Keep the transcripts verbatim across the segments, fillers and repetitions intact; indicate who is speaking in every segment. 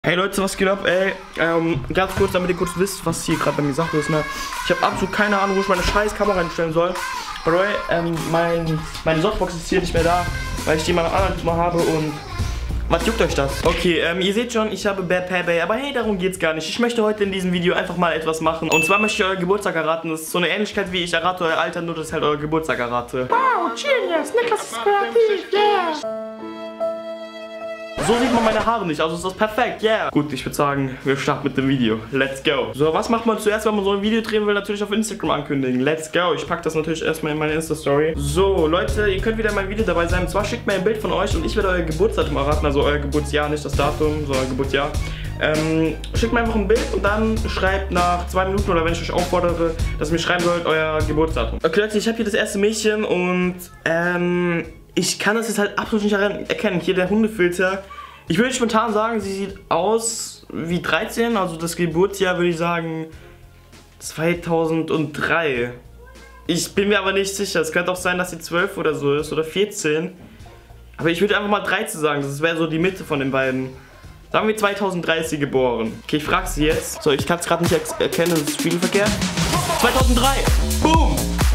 Speaker 1: Hey Leute, was geht ab, ey? Ähm, ganz kurz, damit ihr kurz wisst, was hier gerade bei mir Sache ist, ne? Ich habe absolut keine Ahnung, wo ich meine scheiß Kamera einstellen soll. By the way, ähm, mein, meine Softbox ist hier nicht mehr da, weil ich die mal anderen mal habe und... Was juckt euch das? Okay, ähm, ihr seht schon, ich habe Bad Pay Bay, aber hey, darum geht's gar nicht. Ich möchte heute in diesem Video einfach mal etwas machen. Und zwar möchte ich euer Geburtstag erraten. Das ist so eine Ähnlichkeit wie ich errate euer Alter, nur dass ich halt euer Geburtstag errate.
Speaker 2: Wow, genius, Niklas ist kreativ, yeah!
Speaker 1: So sieht man meine Haare nicht, also ist das perfekt, yeah. Gut, ich würde sagen, wir starten mit dem Video. Let's go. So, was macht man zuerst, wenn man so ein Video drehen will? Natürlich auf Instagram ankündigen. Let's go. Ich packe das natürlich erstmal in meine Insta-Story. So, Leute, ihr könnt wieder in meinem Video dabei sein. Und zwar schickt mir ein Bild von euch und ich werde euer Geburtsdatum erraten. Also euer Geburtsjahr, nicht das Datum, sondern euer Geburtsjahr. Ähm, schickt mir einfach ein Bild und dann schreibt nach zwei Minuten oder wenn ich euch auffordere, dass ihr mir schreiben sollt, euer Geburtsdatum. Okay, Leute, ich habe hier das erste Mädchen und ähm... ich kann das jetzt halt absolut nicht erkennen. Hier der Hundefilter. Ich würde spontan sagen, sie sieht aus wie dreizehn. Also das Geburtsjahr würde ich sagen zweitausenddrei. Ich bin mir aber nicht sicher. Es könnte auch sein, dass sie zwölf oder so ist oder vierzehn. Aber ich würde einfach mal dreizehn sagen. Das wäre so die Mitte von den beiden. Sagen wir zweitausenddrei ist sie geboren. Okay, ich frage sie jetzt. So, ich kann es gerade nicht erkennen. Das ist Spiegelverkehr. zweitausenddrei. Boom.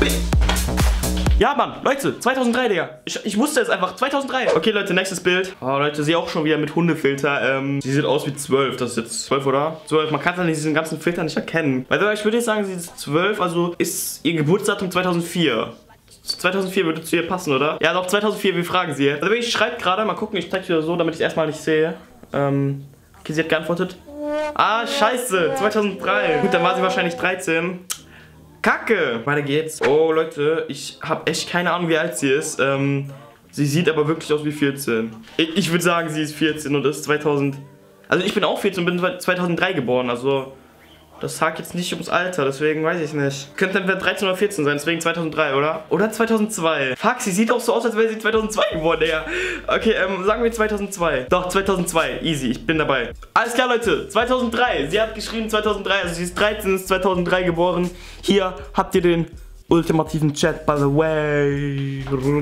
Speaker 1: Ja, Mann, Leute, zweitausenddrei, Digga. Ich, ich wusste es einfach, zweitausenddrei. Okay, Leute, nächstes Bild. Oh, Leute, sie auch schon wieder mit Hundefilter. Ähm, sie sieht aus wie zwölf. Das ist jetzt zwölf, oder? zwölf. Man kann es an diesen ganzen Filter nicht erkennen. Weil ich würde jetzt sagen, sie ist zwölf, also ist ihr Geburtsdatum zweitausendvier. zweitausendvier würde zu ihr passen, oder? Ja, doch, zweitausendvier, wir fragen sie jetzt. Also, ich schreibe gerade, mal gucken, ich zeige dir so, damit ich es erstmal nicht sehe. Ähm, okay, sie hat geantwortet. Ah, scheiße, zweitausenddrei. Gut, dann war sie wahrscheinlich dreizehn. Kacke! Weiter geht's. Oh, Leute, ich habe echt keine Ahnung, wie alt sie ist. Ähm, sie sieht aber wirklich aus wie vierzehn. Ich, ich würde sagen, sie ist vierzehn und ist zweitausend... Also ich bin auch vierzehn und bin zweitausenddrei geboren, also... Das sagt jetzt nicht ums Alter, deswegen weiß ich nicht. Könnte entweder dreizehn oder vierzehn sein, deswegen zweitausenddrei, oder? Oder zweitausendzwei. Fuck, sie sieht auch so aus, als wäre sie zweitausendzwei geboren, Digga. Okay, ähm, sagen wir zweitausendzwei. Doch, zweitausendzwei. Easy, ich bin dabei. Alles klar, Leute. zweitausenddrei. Sie hat geschrieben zweitausenddrei, also sie ist dreizehn, ist zweitausenddrei geboren. Hier habt ihr den ultimativen Chat, by the way.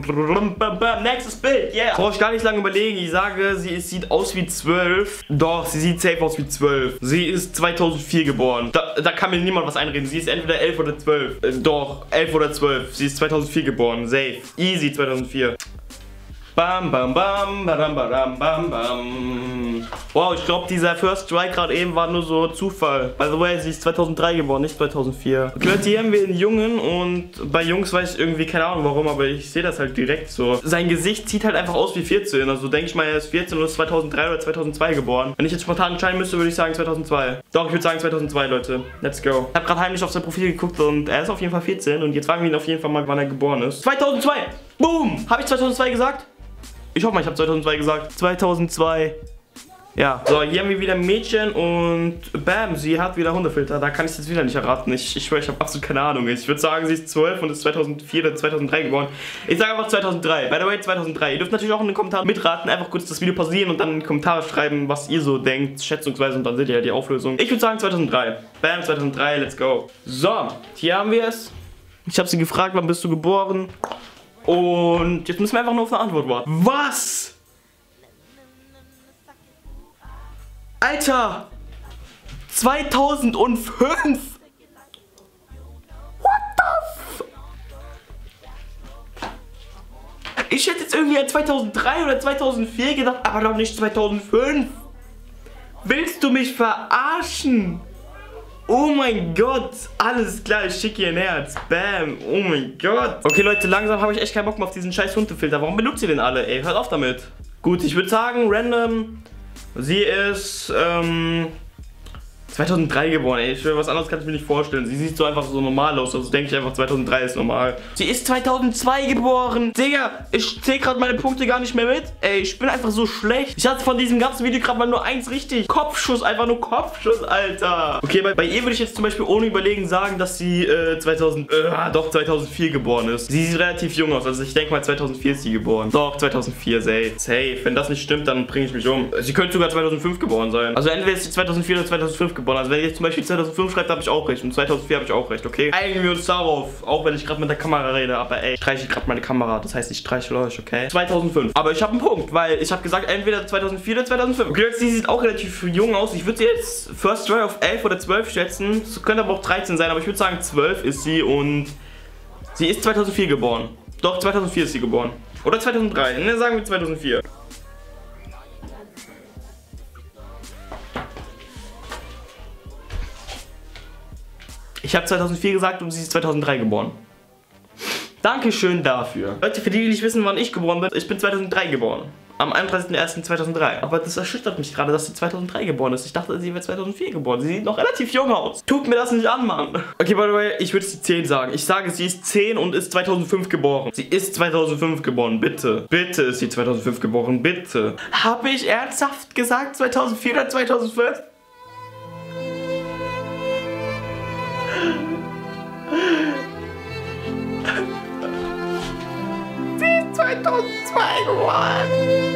Speaker 1: Nächstes Bild, yeah. Brauche ich gar nicht lange überlegen. Ich sage, sie ist, sieht aus wie zwölf. Doch, sie sieht safe aus wie zwölf. Sie ist zweitausendvier geboren. Da, da kann mir niemand was einreden. Sie ist entweder elf oder zwölf. Äh, doch, elf oder zwölf. Sie ist zweitausendvier geboren. Safe. Easy zweitausendvier. Bam, bam, bam, bam, bam, bam, bam. Wow, ich glaube, dieser First Strike gerade eben war nur so Zufall. By the way, sie ist zweitausenddrei geboren, nicht zweitausendvier. Okay, Leute, hier haben wir einen Jungen und bei Jungs weiß ich irgendwie keine Ahnung warum, aber ich sehe das halt direkt so. Sein Gesicht sieht halt einfach aus wie vierzehn. Also denke ich mal, er ist vierzehn und ist zweitausenddrei oder zweitausendzwei geboren. Wenn ich jetzt spontan entscheiden müsste, würde ich sagen zweitausendzwei. Doch, ich würde sagen zweitausendzwei, Leute. Let's go. Ich habe gerade heimlich auf sein Profil geguckt und er ist auf jeden Fall vierzehn. Und jetzt fragen wir ihn auf jeden Fall mal, wann er geboren ist. zweitausendzwei! Boom! Habe ich zweitausendzwei gesagt? Ich hoffe mal, ich habe zweitausendzwei gesagt. zweitausendzwei. Ja. So, hier haben wir wieder ein Mädchen und bam, sie hat wieder Hundefilter. Da kann ich es jetzt wieder nicht erraten. Ich, ich schwöre, ich habe absolut keine Ahnung. Ich würde sagen, sie ist zwölf und ist zweitausendvier oder zweitausenddrei geboren. Ich sage einfach zweitausenddrei. By the way, zweitausenddrei. Ihr dürft natürlich auch in den Kommentaren mitraten. Einfach kurz das Video pausieren und dann in die Kommentare schreiben, was ihr so denkt, schätzungsweise. Und dann seht ihr ja die Auflösung. Ich würde sagen zweitausenddrei. Bam, zweitausenddrei, let's go. So, hier haben wir es. Ich habe sie gefragt, wann bist du geboren? Und jetzt müssen wir einfach nur auf eine Antwort warten. Was? Alter! zweitausendfünf! What the f... Ich hätte jetzt irgendwie an zweitausenddrei oder zweitausendvier gedacht, aber doch nicht zweitausendfünf. Willst du mich verarschen? Oh mein Gott, alles klar, ich schicke ihr ein Herz. Bam, oh mein Gott. Okay, Leute, langsam habe ich echt keinen Bock mehr auf diesen scheiß Hundefilter. Warum benutzt ihr den alle, ey? Hört auf damit. Gut, ich würde sagen, random. Sie ist, ähm... zweitausenddrei geboren, ey. Ich schwöre, was anderes kann ich mir nicht vorstellen. Sie sieht so einfach so normal aus, also denke ich einfach, zweitausenddrei ist normal. Sie ist zweitausendzwei geboren. Digga, ich zähle gerade meine Punkte gar nicht mehr mit. Ey, ich bin einfach so schlecht. Ich hatte von diesem ganzen Video gerade mal nur eins richtig. Kopfschuss, einfach nur Kopfschuss, Alter. Okay, bei, bei ihr würde ich jetzt zum Beispiel ohne Überlegen sagen, dass sie äh, zweitausend, äh, doch zweitausendvier geboren ist. Sie sieht relativ jung aus, also ich denke mal zweitausendvier ist sie geboren. Doch, zweitausendvier, safe. Safe. Wenn das nicht stimmt, dann bringe ich mich um. Sie könnte sogar zweitausendfünf geboren sein. Also entweder ist sie zweitausendvier oder zweitausendfünf geboren. geboren. Also wenn ich jetzt zum Beispiel zweitausendfünf schreibt, habe ich auch recht. Und zweitausendvier habe ich auch recht, okay? Einigen wir uns darauf, auch wenn ich gerade mit der Kamera rede. Aber ey, ich streiche gerade meine Kamera. Das heißt, ich streiche euch, okay? zweitausendfünf. Aber ich habe einen Punkt, weil ich habe gesagt, entweder zweitausendvier oder zweitausendfünf. Okay, sie sieht auch relativ jung aus. Ich würde sie jetzt First Try auf elf oder zwölf schätzen. Es könnte aber auch dreizehn sein, aber ich würde sagen zwölf ist sie und sie ist zweitausendvier geboren. Doch, zweitausendvier ist sie geboren. Oder zweitausenddrei. Ne, sagen wir zweitausendvier. Ich habe zweitausendvier gesagt und sie ist zweitausenddrei geboren. Dankeschön dafür. Leute, für die, die nicht wissen, wann ich geboren bin, ich bin zweitausenddrei geboren. Am einunddreißigsten ersten zweitausenddrei. Aber das erschüttert mich gerade, dass sie zweitausenddrei geboren ist. Ich dachte, sie wäre zweitausendvier geboren. Sie sieht noch relativ jung aus. Tut mir das nicht an, Mann. Okay, by the way, ich würde sie zehn sagen. Ich sage, sie ist zehn und ist zweitausendfünf geboren. Sie ist zweitausendfünf geboren, bitte. Bitte ist sie zweitausendfünf geboren, bitte. Habe ich ernsthaft gesagt zweitausendvier oder zweitausendfünf? Sie ist zweitausendzwei geworden.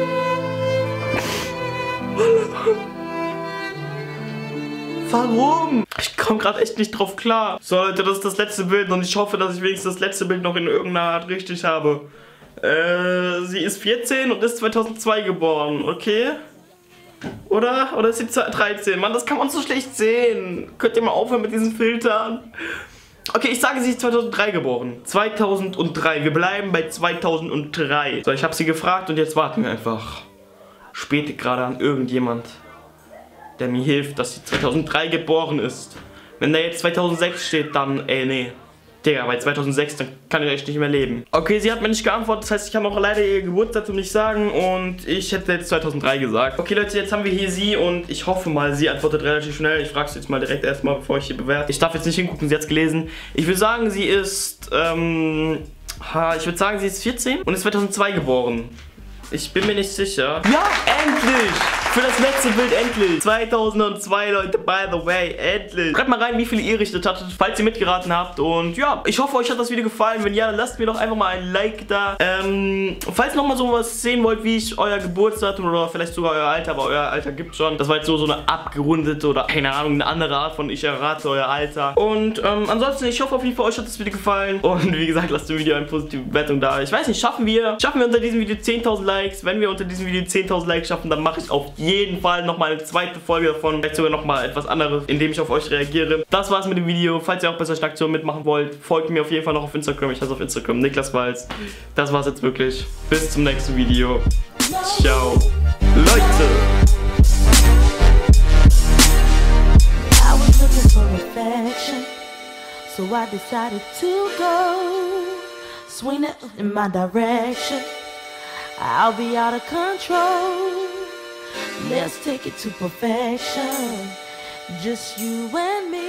Speaker 1: Warum? Ich komme gerade echt nicht drauf klar. So Leute, das ist das letzte Bild und ich hoffe, dass ich wenigstens das letzte Bild noch in irgendeiner Art richtig habe. Äh, sie ist vierzehn und ist zweitausendzwei geboren, okay? Oder? Oder ist sie dreizehn? Mann, das kann man so schlecht sehen. Könnt ihr mal aufhören mit diesen Filtern? Okay, ich sage, sie ist zweitausenddrei geboren. zweitausenddrei. Wir bleiben bei zweitausenddrei. So, ich habe sie gefragt und jetzt warten wir einfach. Späte gerade an irgendjemand, der mir hilft, dass sie zweitausenddrei geboren ist. Wenn da jetzt zweitausendsechs steht, dann, ey, nee. Digga, bei zweitausendsechs, dann kann ich echt nicht mehr leben. Okay, sie hat mir nicht geantwortet, das heißt, ich kann auch leider ihr Geburtsdatum nicht sagen und ich hätte jetzt zweitausenddrei gesagt. Okay, Leute, jetzt haben wir hier sie und ich hoffe mal, sie antwortet relativ schnell. Ich frage sie jetzt mal direkt erstmal, bevor ich hier bewerte. Ich darf jetzt nicht hingucken, sie hat es gelesen. Ich würde sagen, sie ist, ähm, ich würde sagen, sie ist vierzehn und ist zweitausendzwei geboren. Ich bin mir nicht sicher. Ja, endlich! Für das letzte Bild endlich. zweitausendzwei, Leute, by the way, endlich. Schreibt mal rein, wie viele ihr richtet hattet, falls ihr mitgeraten habt. Und ja, ich hoffe, euch hat das Video gefallen. Wenn ja, dann lasst mir doch einfach mal ein Like da. Ähm, falls ihr nochmal sowas sehen wollt, wie ich euer Geburtsdatum oder vielleicht sogar euer Alter, aber euer Alter gibt schon. Das war jetzt so, so eine abgerundete oder, keine Ahnung, eine andere Art von ich errate euer Alter. Und ähm, ansonsten, ich hoffe auf jeden Fall, euch hat das Video gefallen. Und wie gesagt, lasst dem Video eine positive Bewertung da. Ich weiß nicht, schaffen wir, schaffen wir unter diesem Video zehntausend Likes? Wenn wir unter diesem Video zehntausend Likes schaffen, dann mache ich auf jeden Fall nochmal eine zweite Folge davon. Vielleicht sogar nochmal etwas anderes, indem ich auf euch reagiere. Das war's mit dem Video. Falls ihr auch bei solchen Aktionen mitmachen wollt, folgt mir auf jeden Fall noch auf Instagram. Ich heiße auf Instagram Niklas Walz. Das war's jetzt wirklich. Bis zum nächsten Video. Ciao. Leute!
Speaker 3: I was looking for affection, so I decided to go. Swing it in my direction. I'll be out of control. Let's take it to perfection. Just you and me.